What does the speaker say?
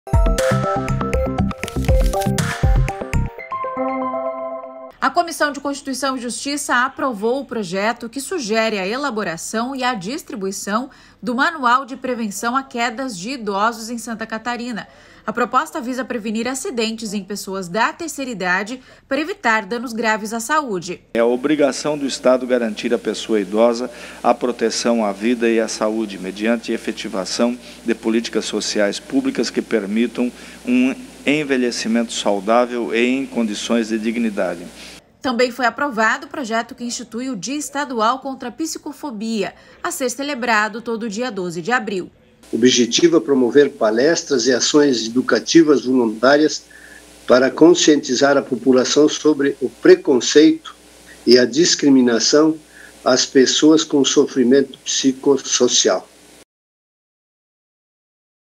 A Comissão de Constituição e Justiça aprovou o projeto que sugere a elaboração e a distribuição do Manual de Prevenção a Quedas de Idosos em Santa Catarina. A proposta visa prevenir acidentes em pessoas da terceira idade para evitar danos graves à saúde. É a obrigação do Estado garantir à pessoa idosa a proteção à vida e à saúde, mediante efetivação de políticas sociais públicas que permitam um envelhecimento saudável e em condições de dignidade. Também foi aprovado o projeto que institui o Dia Estadual contra a Psicofobia, a ser celebrado todo dia 12 de abril. O objetivo é promover palestras e ações educativas voluntárias para conscientizar a população sobre o preconceito e a discriminação às pessoas com sofrimento psicossocial.